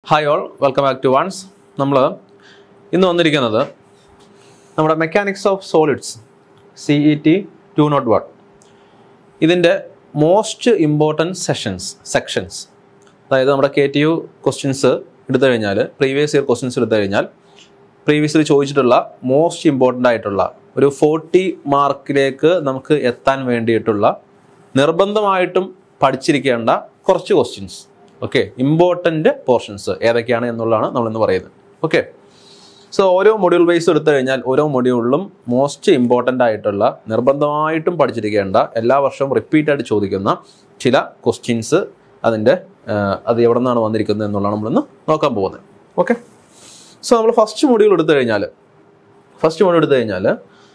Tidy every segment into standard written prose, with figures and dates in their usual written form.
Hi all, welcome back to ones. നമ്മൾ ഇന്ന് വന്നിരിക്കുന്നത് നമ്മുടെ മെക്കാനിക്സ് ഓഫ് സോളിഡ്സ് CET 201 ഇതിൻ്റെ മോസ്റ്റ് ഇമ്പോർട്ടൻറ്റ് സെക്ഷൻസ് അതായത് നമ്മുടെ KTU ക്വസ്റ്റ്യൻസ് എടുത്തു കഴിഞ്ഞാൽ, പ്രീവിയസ് ഇയർ ക്വസ്റ്റ്യൻസ് എടുത്തു കഴിഞ്ഞാൽ പ്രീവിയസ്ലി ചോദിച്ചിട്ടുള്ള മോസ്റ്റ് ഇമ്പോർട്ടൻ്റ് ആയിട്ടുള്ള ഒരു 40 മാർക്കിലേക്ക് നമുക്ക് എത്താൻ വേണ്ടിയിട്ടുള്ള നിർബന്ധമായിട്ടും പഠിച്ചിരിക്കേണ്ട കുറച്ച് ക്വസ്റ്റ്യൻസ്. ഓക്കെ, ഇമ്പോർട്ടൻ്റ് പോർഷൻസ് ഏതൊക്കെയാണ് എന്നുള്ളതാണ് നമ്മളിന്ന് പറയുന്നത്. ഓക്കെ, സോ ഓരോ മൊഡ്യൂൾ വൈസ് എടുത്തു കഴിഞ്ഞാൽ ഓരോ മൊഡ്യൂളിലും മോസ്റ്റ് ഇമ്പോർട്ടൻ്റ് ആയിട്ടുള്ള നിർബന്ധമായിട്ടും പഠിച്ചിരിക്കേണ്ട എല്ലാ വർഷവും റിപ്പീറ്റായിട്ട് ചോദിക്കുന്ന ചില ക്വസ്റ്റ്യൻസ് അത് എവിടെ നിന്നാണ് വന്നിരിക്കുന്നത് എന്നുള്ളതാണ് നമ്മളിന്ന് നോക്കാൻ പോകുന്നത്. ഓക്കെ, സോ നമ്മൾ ഫസ്റ്റ് മൊഡ്യൂൾ എടുത്തു കഴിഞ്ഞാൽ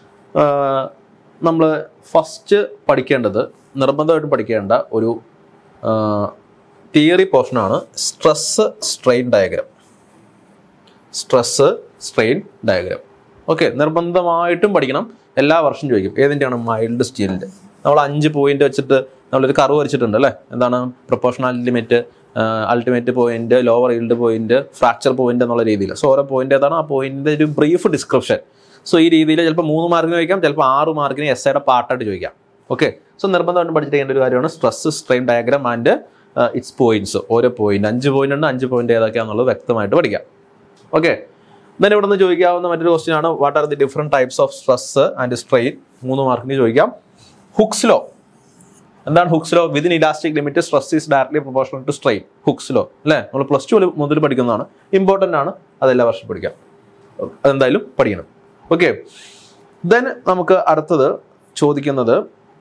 നമ്മൾ ഫസ്റ്റ് പഠിക്കേണ്ടത്, നിർബന്ധമായിട്ടും പഠിക്കേണ്ട ഒരു തിയറി പോർഷനാണ് സ്ട്രെസ് സ്ട്രെയിൻ ഡയഗ്രാം. ഓക്കെ, നിർബന്ധമായിട്ടും പഠിക്കണം. എല്ലാ വർഷവും ചോദിക്കും. ഏതിൻ്റെയാണ്? മൈൽഡ് സ്റ്റീലിൻ്റെ. നമ്മൾ 5 പോയിന്റ് വെച്ചിട്ട് നമ്മളൊരു കർവ് വരച്ചിട്ടുണ്ട് അല്ലേ? എന്താണ്? Proportionality limit, ultimate point, lower yield point, fracture point എന്നുള്ള രീതിയിൽ. സോ ഓരോ പോയിന്റ് ഏതാണ്, ആ പോയിന്റിൻ്റെ ഒരു ബ്രീഫ് ഡിസ്ക്രിപ്ഷൻ. സോ ഈ രീതിയിൽ ചിലപ്പോൾ 3 മാർക്കിന് ചോദിക്കാം, ചിലപ്പോൾ 6 മാർക്കിന് എസ്സേയുടെ പാർട്ടായിട്ട് ചോദിക്കാം. ഓക്കെ, സോ നിർബന്ധമായിട്ടും പഠിച്ചിരിക്കേണ്ട ഒരു കാര്യമാണ് stress strain diagram and its points. ഓരോ പോയിന്റ് 5 പോയിന്റ് ഉണ്ട്, 5 പോയിന്റ് ഏതൊക്കെയാണെന്നുള്ളത് വ്യക്തമായിട്ട് പഠിക്കാം. ഓക്കെ, then ഇവിടെ നിന്ന് ചോദിക്കാവുന്ന മറ്റൊരു ക്വസ്റ്റ്യൻ ആണ്, what are the different types of stress and strain. 3 മാർക്കിന് ചോദിക്കാം. Hooke's law. എന്താണ് Hooke's law? Within elastic limit stress is directly proportional to strain. Hooke's law അല്ലേ? നമ്മൾ +2 മുതൽ പഠിക്കുന്നതാണ്, ഇമ്പോർട്ടൻ്റ് ആണ്, അതെല്ലാ വർഷം പഠിക്കാം, അതെന്തായാലും പഠിക്കണം. ഓക്കെ, ദെൻ നമുക്ക് അടുത്തത് ചോദിക്കുന്നത്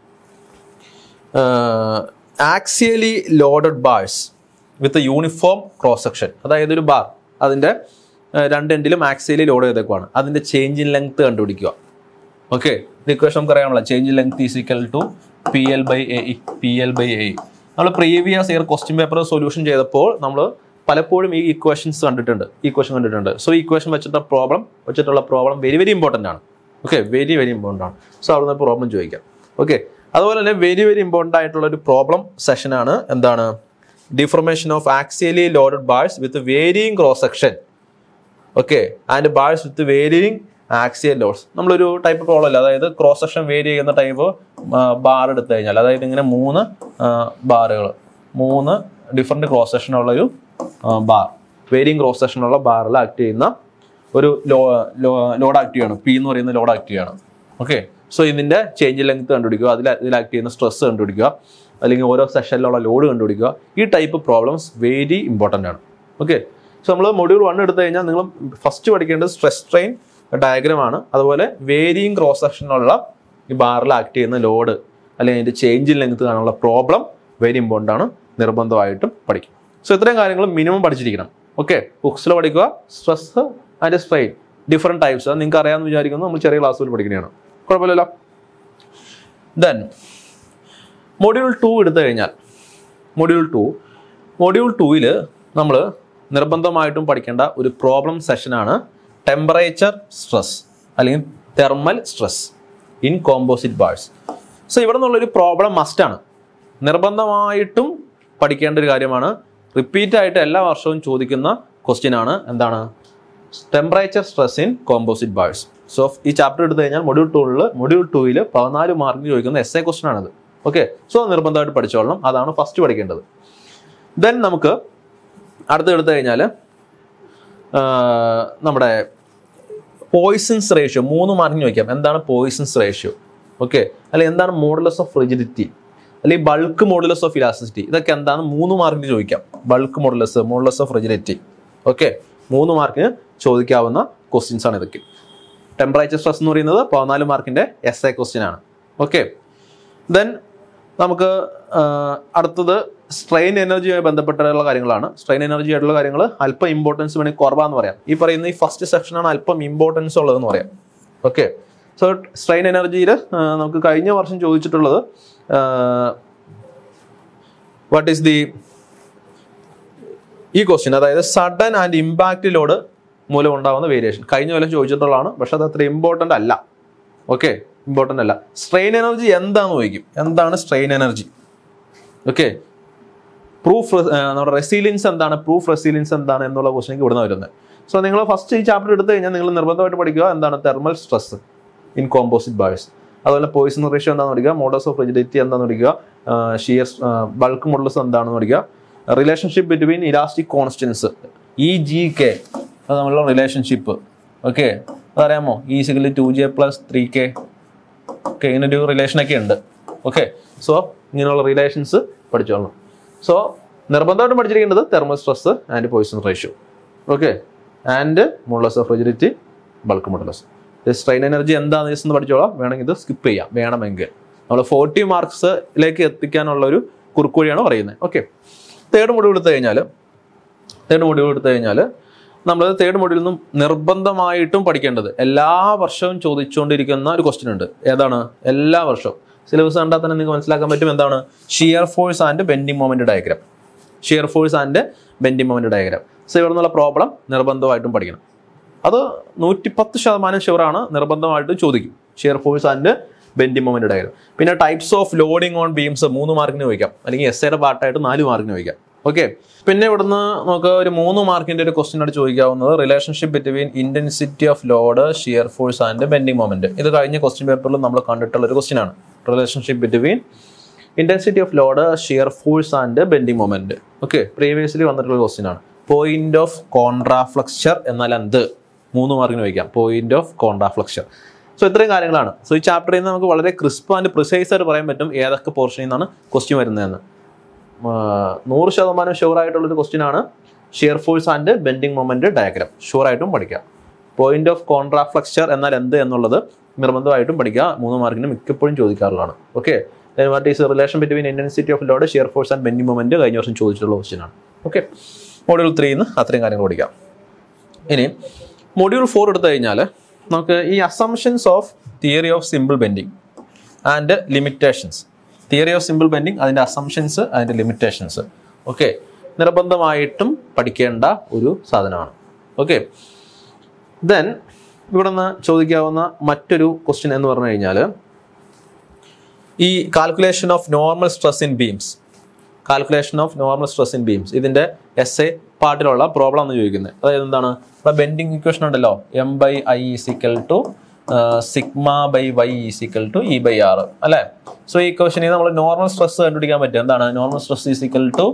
axially loaded bars with uniform cross section. അതായത് ഒരു ബാർ, അതിൻ്റെ 2 എൻഡിലും ആക്സിയലി ലോഡ് ചെയ്തേക്കുവാണ്, അതിൻ്റെ ചേഞ്ച് ഇൻ ലെങ്ത് കണ്ടുപിടിക്കുക. ഓക്കെ, ഇക്വേഷൻ നമുക്ക് അറിയാമല്ലോ, change in length is equal to PL/AE. നമ്മൾ previous year question paper solution ചെയ്തപ്പോൾ നമ്മൾ പലപ്പോഴും ഈ ഇക്വേഷൻ കണ്ടിട്ടുണ്ട്. സോ ഈ ഇക്വേഷൻ വെച്ചിട്ടുള്ള പ്രോബ്ലം വെരി വെരി ഇമ്പോർട്ടൻ്റ് ആണ്. ഓക്കെ, വെരി വെരി ഇമ്പോർട്ടൻ്റ് ആണ്. സോ അവിടെ നിന്ന് പ്രോബ്ലം ചോദിക്കാം. ഓക്കെ, അതുപോലെ തന്നെ വെരി വെരി ഇമ്പോർട്ടൻ്റ് ആയിട്ടുള്ള ഒരു പ്രോബ്ലം സെഷനാണ് എന്താണ്? Deformation of axially loaded bars with varying cross section. Okay, and bars with varying axial loads. നമ്മളൊരു ടൈപ്പ് പ്രോബ്ലം അല്ല, അതായത് ക്രോസ് സെക്ഷൻ വേരി ചെയ്യുന്ന ടൈപ്പ് ബാർ എടുത്തു കഴിഞ്ഞാൽ, അതായത് ഇങ്ങനെ 3 ബാറുകൾ, 3 ഡിഫറെൻറ്റ് ക്രോസ് സെക്ഷനുള്ളൊരു ബാർ, വേരിയിങ് ക്രോസ് സെക്ഷനുള്ള ബാറിൽ ആക്ട് ചെയ്യുന്ന ഒരു ലോഡ് ആക്ട് ചെയ്യണം. P എന്ന് പറയുന്ന ലോഡ് ആക്ട് ചെയ്യണം. ഓക്കെ, സോ ഇതിൻ്റെ ചേഞ്ച് ലെങ്ത് കണ്ടുപിടിക്കുക, ഇതിൽ ആക്ട് ചെയ്യുന്ന സ്ട്രെസ് കണ്ടുപിടിക്കുക, അല്ലെങ്കിൽ ഓരോ സെഷനിലുള്ള ലോഡ് കണ്ടുപിടിക്കുക. ഈ ടൈപ്പ് പ്രോബ്ലംസ് വെരി ഇമ്പോർട്ടൻ്റ് ആണ്. ഓക്കെ, സോ നമ്മൾ മൊഡ്യൂൾ 1 എടുത്തു കഴിഞ്ഞാൽ നിങ്ങൾ ഫസ്റ്റ് പഠിക്കേണ്ടത് സ്ട്രെസ് സ്ട്രെയിൻ ഡയഗ്രാം ആണ്. അതുപോലെ വേരിയിങ് ക്രോസ് സെക്ഷനുള്ള ഈ ബാറിൽ ആക്ട് ചെയ്യുന്ന ലോഡ് അല്ലെങ്കിൽ അതിൻ്റെ ചേഞ്ച് ഇൻ ലെങ്ത് കാണാനുള്ള പ്രോബ്ലം വെരി ഇമ്പോർട്ടൻ്റ് ആണ്, നിർബന്ധമായിട്ടും പഠിക്കും. സോ ഇത്രയും കാര്യങ്ങൾ മിനിമം പഠിച്ചിരിക്കണം. ഓക്കെ, ഹുക്സ് ലോ പഠിക്കുക, stress and strain different types, അത് നിങ്ങൾക്ക് അറിയാമെന്ന് വിചാരിക്കുന്നു, നമ്മൾ ചെറിയ ക്ലാസ്സുകൾ പഠിക്കുന്നതാണ്, കുഴപ്പമില്ലല്ലോ. ദെൻ മൊഡ്യൂൾ 2 എടുത്തു കഴിഞ്ഞാൽ, മൊഡ്യൂൾ 2ൽ നമ്മൾ നിർബന്ധമായിട്ടും പഠിക്കേണ്ട ഒരു പ്രോബ്ലം സെഷനാണ് ടെമ്പറേച്ചർ സ്ട്രെസ് അല്ലെങ്കിൽ thermal stress in composite bars. So ഇവിടെ നിന്നുള്ളൊരു പ്രോബ്ലം മസ്റ്റാണ്, നിർബന്ധമായിട്ടും പഠിക്കേണ്ട ഒരു കാര്യമാണ്. റിപ്പീറ്റ് ആയിട്ട് എല്ലാ വർഷവും ചോദിക്കുന്ന ക്വസ്റ്റ്യൻ ആണ്. എന്താണ്? Temperature stress in composite bars. So ഈ ചാപ്റ്റർ എടുത്തു കഴിഞ്ഞാൽ മൊഡ്യൂൾ 2ൽ 14 മാർക്കിന് ചോദിക്കുന്ന എസ്സേ ക്വസ്റ്റ്യൻ ആണത്. ഓക്കെ, സോ നിർബന്ധമായിട്ട് പഠിച്ചോളണം, അതാണ് ഫസ്റ്റ് പഠിക്കേണ്ടത്. ദെൻ നമുക്ക് അടുത്തെടുത്തു കഴിഞ്ഞാൽ നമ്മുടെ പോയിസൺസ് റേഷ്യോ 3 മാർക്കിന് ചോദിക്കാം. എന്താണ് പോയിസൺസ് റേഷ്യോ? ഓക്കെ, അല്ലെങ്കിൽ എന്താണ് മോഡുലസ് ഓഫ് റിജിഡിറ്റി, അല്ലെങ്കിൽ ബൾക്ക് മോഡുലസ് ഓഫ് ഇലാസ്റ്റിസിറ്റി, ഇതൊക്കെ എന്താണ് 3 മാർക്കിന് ചോദിക്കാം. Bulk modulus of rigidity. Okay, 3 മാർക്കിന് ചോദിക്കാവുന്ന ക്വസ്റ്റ്യൻസ് ആണ് ഇതൊക്കെ. ടെമ്പറേച്ചർ സ്ട്രെസ് എന്ന് പറയുന്നത് 14 മാർക്കിൻ്റെ എസ്സേ ക്വസ്റ്റ്യൻ ആണ്. ഓക്കെ, ദെൻ നമുക്ക് അടുത്തത് സ്ട്രെയിൻ എനർജിയുമായി ബന്ധപ്പെട്ടുള്ള കാര്യങ്ങളാണ്. സ്ട്രെയിൻ എനർജി ആയിട്ടുള്ള കാര്യങ്ങൾ അല്പം ഇമ്പോർട്ടൻസ് വേണമെങ്കിൽ കുറവാന്ന് പറയാം. ഈ പറയുന്ന ഈ ഫസ്റ്റ് സെക്ഷനാണ് അല്പം ഇമ്പോർട്ടൻസ് ഉള്ളതെന്ന് പറയാം. ഓക്കെ, സോ സ്ട്രെയിൻ എനർജിയിൽ നമുക്ക് കഴിഞ്ഞ വർഷം ചോദിച്ചിട്ടുള്ളത് വാട്ട് ഈസ് ദി ഈ ക്വസ്റ്റ്യൻ, അതായത് സഡൻ ആൻഡ് ഇമ്പാക്റ്റ് ലോഡ് മൂലം ഉണ്ടാകുന്ന വേരിയേഷൻ. കഴിഞ്ഞ കൊല്ലം ചോദിച്ചിട്ടുള്ളതാണ്, പക്ഷെ അത് അത്ര ഇമ്പോർട്ടൻ്റ് അല്ല. ഓക്കെ, ഇമ്പോർട്ടൻ്റ് അല്ല. സ്ട്രെയിൻ എനർജി എന്താണെന്ന് ചോദിക്കും. എന്താണ് സ്ട്രെയിൻ എനർജി? ഓക്കെ, പ്രൂഫ് നമ്മുടെ റെസീലിയൻസ് എന്താണ്, പ്രൂഫ് റെസീലിയൻസ് എന്താണ് എന്നുള്ള ക്വസ്റ്റ്യൻ ഇവിടുന്ന് വരുന്നത്. സോ നിങ്ങൾ ഫസ്റ്റ് ഈ ചാപ്റ്റർ എടുത്തു കഴിഞ്ഞാൽ നിങ്ങൾ നിർബന്ധമായിട്ട് പഠിക്കുക എന്താണ് thermal stress in composite bars, അതുപോലെ പോയിസൺ റേഷ്യോ എന്താണെന്ന് പഠിക്കുക, മോഡൽസ് ഓഫ് റിജിഡിറ്റി എന്താണെന്ന് പഠിക്കുക, ഷിയർ ബൾക്ക് മോഡൽസ് എന്താണെന്ന് പഠിക്കുക, relationship between elastic constants EGK അത് നമ്മളുടെ റിലേഷൻഷിപ്പ്. ഓക്കെ, അതറിയാമോ? E = 2J + 3K. ഓക്കെ, ഇങ്ങനൊരു റിലേഷനൊക്കെ ഉണ്ട്. ഓക്കെ, സോ ഇങ്ങനെയുള്ള റിലേഷൻസ് പഠിച്ചോളണം. സോ നിർബന്ധമായിട്ടും പഠിച്ചിരിക്കേണ്ടത് thermal stress and Poisson ratio. Okay, and modulus of rigidity, bulk modulus. Strain energy എന്താണെന്ന് ജസ്റ്റ് ഒന്ന് പഠിച്ചോളാം. വേണമെങ്കിൽ ഇത് സ്കിപ്പ് ചെയ്യാം, വേണമെങ്കിൽ. നമ്മൾ 40 മാർക്സിലേക്ക് എത്തിക്കാനുള്ള ഒരു കുറുക്കുവഴിയാണ് പറയുന്നത്. ഓക്കെ, തേർഡ് മൊഡ്യൂൾ എടുത്തു കഴിഞ്ഞാൽ നമ്മൾ തേർഡ് മൊഡ്യൂളിൽ നിന്നും നിർബന്ധമായിട്ടും പഠിക്കേണ്ടത് എല്ലാ വർഷവും ചോദിച്ചുകൊണ്ടിരിക്കുന്ന ഒരു ക്വസ്റ്റ്യൻ ഉണ്ട്. ഏതാണ്? എല്ലാ വർഷവും സിലബസ് കണ്ടാൽ തന്നെ നിങ്ങൾക്ക് മനസ്സിലാക്കാൻ പറ്റും. എന്താണ്? Shear force and bending moment diagram. Shear force and bending moment diagram. So ഇവിടെ നിന്നുള്ള പ്രോബ്ലം നിർബന്ധമായിട്ടും പഠിക്കണം. അത് 110% ഷുവറാണ്, നിർബന്ധമായിട്ടും ചോദിക്കും. Shear force and bending moment diagram. പിന്നെ types of loading on beams 3 മാർക്കിന് ചോദിക്കാം, അല്ലെങ്കിൽ എസ്സേയുടെ പാർട്ടായിട്ട് 4 മാർക്കിന് ചോദിക്കാം. ഓക്കെ, പിന്നെ ഇവിടുന്ന് നമുക്ക് ഒരു 3 മാർക്കിന്റെ ഒരു ക്വസ്റ്റ്യൻ ആയിട്ട് ചോദിക്കാവുന്നത് relationship between intensity of load, shear force and bending moment. ഇത് കഴിഞ്ഞ ക്വസ്റ്റ്യൻ പേപ്പറിൽ നമ്മൾ കണ്ടിട്ടുള്ള ഒരു ക്വസ്റ്റ്യൻ ആണ്. Relationship between intensity of load, shear force and bending moment. Okay, previously വന്നിട്ടുള്ള ക്വസ്റ്റ്യൻ ആണ്. പോയിന്റ് ഓഫ് കോൺട്രാഫ്ലക്ചർ എന്നാൽ എന്ത്? 3 മാർക്കിന് ചോദിക്കാം, പോയിന്റ് ഓഫ് കോൺട്രാഫ്ലക്ചർ. സോ ഇത്രയും കാര്യങ്ങളാണ്. സോ ഈ ചാപ്റ്ററിൽ നിന്ന് നമുക്ക് വളരെ ക്രിസ്പ് ആൻഡ് പ്രിസൈസ് ആയിട്ട് പറയാൻ പറ്റും ഏതൊക്കെ പോർഷനിൽ നിന്നാണ് ക്വസ്റ്റ്യൻ വരുന്നതെന്ന്. 100% ഷുവർ ആയിട്ടുള്ളൊരു ക്വസ്റ്റ്യൻ ആണ് shear force and bending moment diagram. ഷുവറായിട്ടും പഠിക്കാം. പോയിന്റ് ഓഫ് കോൺട്രാഫ്ലക്ചർ എന്നാൽ എന്ത് എന്നുള്ളത് നിർബന്ധമായിട്ടും പഠിക്കുക. 3 മാർക്കിന് മിക്കപ്പോഴും ചോദിക്കാറുള്ളതാണ്. Okay, what is relation between intensity of load, shear force and bending moment കഴിഞ്ഞ വർഷം ചോദിച്ചിട്ടുള്ള ക്വസ്റ്റ്യൻ ആണ്. ഓക്കെ, മൊഡ്യൂൾ 3 അത്രയും കാര്യങ്ങൾ പഠിക്കാം. ഇനി മൊഡ്യൂൾ 4 എടുത്തു കഴിഞ്ഞാൽ നമുക്ക് ഈ assumptions of theory of simple bending and limitations. Theory of simple bending, അതിൻ്റെ അസംഷൻസ്, അതിൻ്റെ ലിമിറ്റേഷൻസ്. ഓക്കെ, നിർബന്ധമായിട്ടും പഠിക്കേണ്ട ഒരു സാധനമാണ്. ഓക്കെ, ദെൻ ഇവിടെ നിന്ന് ചോദിക്കാവുന്ന മറ്റൊരു ക്വസ്റ്റ്യൻ എന്ന് പറഞ്ഞു കഴിഞ്ഞാൽ ഈ calculation of normal stress in beams. Calculation of normal stress in beams ഇതിൻ്റെ എസ്എ പാർട്ടിലുള്ള പ്രോബ്ലം എന്ന് ചോദിക്കുന്നത്. അതായത് എന്താണ്? ഇവിടെ ബെൻഡിങ് ഇക്വേഷൻ ഉണ്ടല്ലോ, M/I = σ/y = E/r അല്ലേ? സോ ഈ ഇക്വേഷനിൽ നമ്മൾ നോർമൽ സ്ട്രെസ് കണ്ടുപിടിക്കാൻ പറ്റും. എന്താണ്? നോർമൽ സ്ട്രെസ് =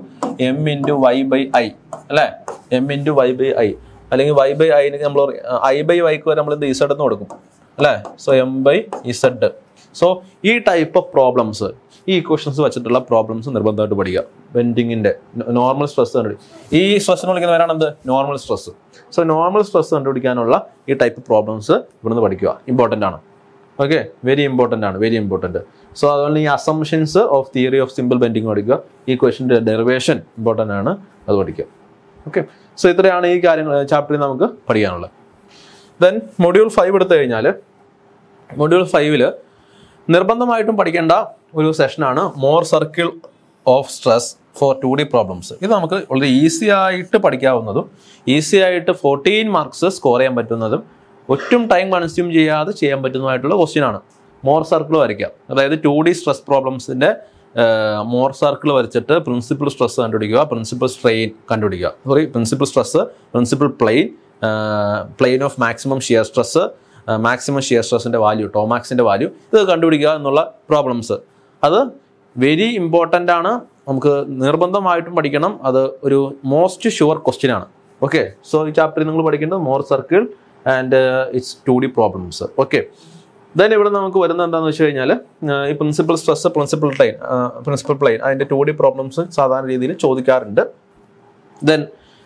M/y/I അല്ലേ? M/y/I അല്ലെങ്കിൽ y/I നമ്മൾ I/y വരെ നമ്മൾ Z എന്ന് കൊടുക്കും അല്ലേ? So M/Z. സോ ഈ ടൈപ്പ് ഓഫ് പ്രോബ്ലംസ്, ഈ ഇക്വേഷൻസ് വെച്ചിട്ടുള്ള പ്രോബ്ലംസ് നിർബന്ധമായിട്ട് പഠിക്കുക. ബെൻഡിങ്ങിന്റെ നോർമൽ സ്ട്രെസ് കണ്ടുപിടിക്കുക. ഈ സ്ട്രെസ്സിന് വിളിക്കുന്ന പേരാണ് എന്ത്? Normal stress. So normal stress കണ്ടുപിടിക്കാനുള്ള ഈ ടൈപ്പ് പ്രോബ്ലംസ് ഇവിടുന്ന് പഠിക്കുക. ഇമ്പോർട്ടൻ്റ് ആണ്. ഓക്കെ, വെരി ഇമ്പോർട്ടൻ്റ് ആണ്, വെരി ഇമ്പോർട്ടൻ്റ്. സോ അതുപോലെ ഈ assumptions of theory of simple bending പഠിക്കുക. ഈ ക്വസ്റ്റ്യൻ്റെ ഡെറിവേഷൻ ഇമ്പോർട്ടൻ്റ് ആണ്, അത് പഠിക്കുക. ഓക്കെ, സോ ഇത്രയാണ് ഈ കാര്യങ്ങൾ ചാപ്റ്ററിൽ നമുക്ക് പഠിക്കാനുള്ളത്. ദെൻ മൊഡ്യൂൾ 5 എടുത്തു കഴിഞ്ഞാൽ മൊഡ്യൂൾ 5 നിർബന്ധമായിട്ടും പഠിക്കേണ്ട ഒരു സെഷനാണ് Mohr circle of stress for 2D problems. ഇത് നമുക്ക് വളരെ ഈസി ആയിട്ട് പഠിക്കാവുന്നതും ഈസി ആയിട്ട് 14 മാർക്സ് സ്കോർ ചെയ്യാൻ പറ്റുന്നതും ഒട്ടും ടൈം കൺസ്യൂം ചെയ്യാതെ ചെയ്യാൻ പറ്റുന്നതായിട്ടുള്ള ക്വസ്റ്റ്യൻ ആണ്. മോർ സർക്കിൾ വരയ്ക്കാം. അതായത് 2D സ്ട്രെസ് പ്രോബ്ലംസിന്റെ മോർ സർക്കിൾ വരച്ചിട്ട് പ്രിൻസിപ്പൽ സ്ട്രെസ് കണ്ടുപിടിക്കുക, പ്രിൻസിപ്പൽ സ്ട്രെയിൻ കണ്ടുപിടിക്കുക. Principal stress, principal plane, plane of maximum shear stress, maximum shear സ്ട്രെസ്സിന്റെ വാല്യൂ, ടോമാക്സിന്റെ വാല്യൂ, ഇത് കണ്ടുപിടിക്കുക എന്നുള്ള പ്രോബ്ലംസ്. അത് വെരി ഇമ്പോർട്ടൻ്റ് ആണ്. നമുക്ക് നിർബന്ധമായിട്ടും പഠിക്കണം. അത് ഒരു മോസ്റ്റ് ഷുവർ ക്വസ്റ്റ്യൻ ആണ്. ഓക്കെ, സോ ഈ ചാപ്റ്ററിൽ നിങ്ങൾ പഠിക്കേണ്ടത് Mohr circle and its 2D problems. Okay, then ഇവിടെ നമുക്ക് വരുന്നത് എന്താണെന്ന് വെച്ച് കഴിഞ്ഞാൽ ഈ പ്രിൻസിപ്പൽ സ്ട്രെസ്, പ്രിൻസിപ്പൽ പ്ലെയിൻ അതിൻ്റെ 2D പ്രോബ്ലംസ് സാധാരണ രീതിയിൽ ചോദിക്കാറുണ്ട്. Then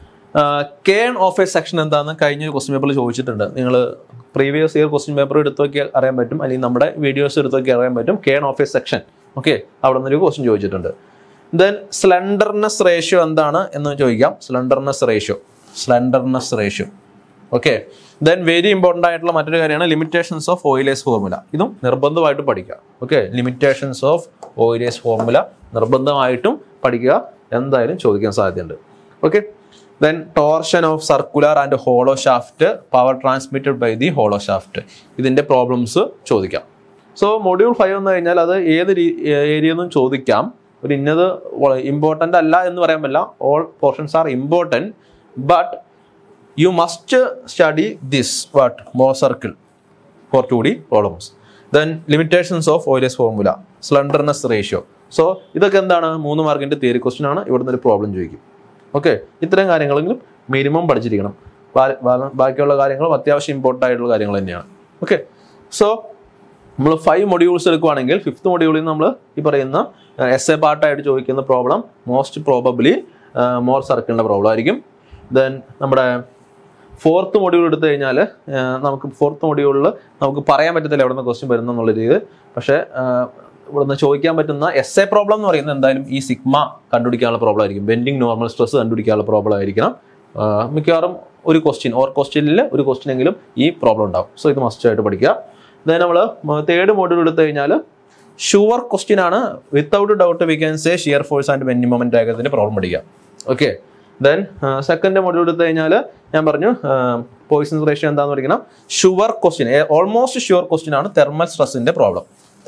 kern of a section എന്താണെന്ന് കഴിഞ്ഞ ക്വസ്റ്റ്യൻ പേപ്പറിൽ ചോദിച്ചിട്ടുണ്ട്. നിങ്ങൾ പ്രീവിയസ് ഇയർ ക്വസ്റ്റ്യൻ പേപ്പർ എടുത്ത് നോക്കിയാൽ അറിയാൻ പറ്റും, അല്ലെങ്കിൽ നമ്മുടെ വീഡിയോസ് എടുത്ത് നോക്കിയാൽ അറിയാൻ പറ്റും. Kern of a section. Okay, അവിടെ നിന്നൊരു ക്വസ്റ്റ്യൻ ചോദിച്ചിട്ടുണ്ട്. ദെൻ സ്ലെൻഡർനെസ് റേഷ്യോ എന്താണ് എന്ന് ചോദിക്കാം. Slenderness ratio. Okay, then very important ആയിട്ടുള്ള മറ്റൊരു കാര്യമാണ് ലിമിറ്റേഷൻസ് ഓഫ് ഓയിലേഴ്സ് ഫോർമുല. ഇതും നിർബന്ധമായിട്ടും പഠിക്കുക. Okay, limitations of Euler's formula നിർബന്ധമായിട്ടും പഠിക്കുക. എന്തായാലും ചോദിക്കാൻ സാധ്യതയുണ്ട്. Okay, then torsion of circular and hollow shaft, power transmitted by the hollow shaft, ഇതിൻ്റെ പ്രോബ്ലംസ് ചോദിക്കാം. സോ മൊഡ്യൂൾ 5 വന്നു കഴിഞ്ഞാൽ അത് ഏത് ഏരിയ നിന്നും ചോദിക്കാം. ഒരു ഇന്നത് ഇമ്പോർട്ടൻ്റ് അല്ല എന്ന് പറയാൻ പറ്റില്ല. All portions are important, but you must study this Mohr circle for 2D problems. Then limitations of Euler's formula, slenderness ratio. So ഇതൊക്കെ എന്താണ്? 3 മാർക്കിൻ്റെ തിയറി ക്വസ്റ്റ്യൻ ആണ്. ഇവിടുന്ന് ഒരു പ്രോബ്ലം ചോദിക്കും. ഓക്കെ, ഇത്തരം കാര്യങ്ങളെങ്കിലും മിനിമം പഠിച്ചിരിക്കണം. ബാക്കിയുള്ള കാര്യങ്ങളും അത്യാവശ്യം ഇമ്പോർട്ടൻ്റ് ആയിട്ടുള്ള കാര്യങ്ങൾ തന്നെയാണ്. ഓക്കെ, സോ നമ്മൾ 5 മൊഡ്യൂൾസ് എടുക്കുകയാണെങ്കിൽ 5th മൊഡ്യൂളിൽ നിന്ന് നമ്മൾ ഈ പറയുന്ന എസ്എ പാർട്ടായിട്ട് ചോദിക്കുന്ന പ്രോബ്ലം മോസ്റ്റ് പ്രോബബ്ലി മോർ സർക്കിളിൻ്റെ പ്രോബ്ലം ആയിരിക്കും. ദെൻ നമ്മുടെ 4th മൊഡ്യൂൾ എടുത്തു കഴിഞ്ഞാൽ നമുക്ക് 4th മൊഡ്യൂളിൽ നമുക്ക് പറയാൻ പറ്റത്തില്ല എവിടെ നിന്ന് ക്വസ്റ്റ്യൻ വരുന്ന എന്നുള്ള രീതിയിൽ. പക്ഷേ ഇവിടുന്ന് ചോദിക്കാൻ പറ്റുന്ന എസ്എ പ്രോബ്ലം എന്ന് പറയുന്നത് എന്തായാലും ഈ സിഗ്മ കണ്ടുപിടിക്കാനുള്ള പ്രോബ്ലം ആയിരിക്കും. ബെൻഡിങ് നോർമൽ സ്ട്രെസ് കണ്ടുപിടിക്കാനുള്ള പ്രോബ്ലം ആയിരിക്കണം. മിക്കവാറും ഒരു ക്വസ്റ്റ്യനിൽ ഒരു ക്വസ്റ്റ്യനെങ്കിലും ഈ പ്രോബ്ലം ഉണ്ടാവും. സോ ഇത് മസ്റ്റ് ആയിട്ട് പഠിക്കുക. ദെൻ നമ്മൾ 3rd മൊഡ്യൂൾ എടുത്തു കഴിഞ്ഞാൽ ഷുവർ ക്വസ്റ്റ്യൻ ആണ്. Without doubt we can say shear force and bending moment ഡയഗ്രത്തിന്റെ പ്രോബ്ലം പഠിക്കുക. ഓക്കെ, ദെൻ 2nd മൊഡ്യൂൾ എടുത്തു കഴിഞ്ഞാൽ ഞാൻ പറഞ്ഞു പോയിസൺസ് റേഷ്യോ എന്താണെന്ന് പഠിക്കണം. Sure question, almost sure question ആണ് തെർമൽ സ്ട്രെസ്സിന്റെ പ്രോബ്ലം.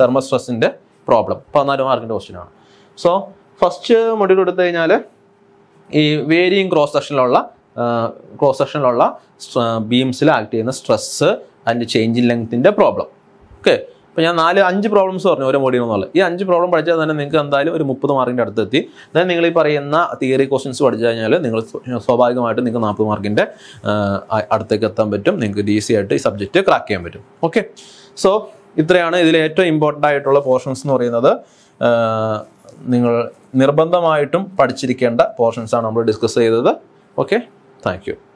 14 മാർക്കിന്റെ ക്വസ്റ്റ്യൻ ആണ്. സോ ഫസ്റ്റ് മൊഡ്യൂൾ എടുത്തു കഴിഞ്ഞാൽ ഈ വേരിയിങ് ക്രോസ് സെക്ഷനിലുള്ള ബീംസിൽ ആക്ട് ചെയ്യുന്ന സ്ട്രെസ് ആൻഡ് ചേഞ്ച് ഇൻ ലെങ്ത്തിന്റെ പ്രോബ്ലം. ഓക്കെ, അപ്പോൾ ഞാൻ 5 പ്രോബ്ലംസ് പറഞ്ഞു ഓരോ മൊഡ്യൂൾ എന്നുള്ളത്. ഈ 5 പ്രോബ്ലം പഠിച്ചാൽ തന്നെ നിങ്ങൾക്ക് എന്തായാലും ഒരു 30 മാർക്കിൻ്റെ അടുത്തെത്തി. ദെൻ നിങ്ങൾ ഈ പറയുന്ന തിയറി ക്വസ്റ്റ്യൻസ് പഠിച്ചു കഴിഞ്ഞാൽ നിങ്ങൾ സ്വാഭാവികമായിട്ടും നിങ്ങൾക്ക് 40 മാർക്കിൻ്റെ അടുത്തേക്ക് എത്താൻ പറ്റും. നിങ്ങൾക്ക് ഈസി ആയിട്ട് ഈ സബ്ജക്റ്റ് ക്രാക്ക് ചെയ്യാൻ പറ്റും. ഓക്കെ, സോ ഇത്രയാണ് ഇതിലെ ഏറ്റവും ഇമ്പോർട്ടൻ്റ് ആയിട്ടുള്ള പോർഷൻസ് എന്ന് പറയുന്നത്. നിങ്ങൾ നിർബന്ധമായിട്ടും പഠിച്ചിരിക്കേണ്ട പോർഷൻസാണ് നമ്മൾ ഡിസ്കസ് ചെയ്തത്. Okay, thank U.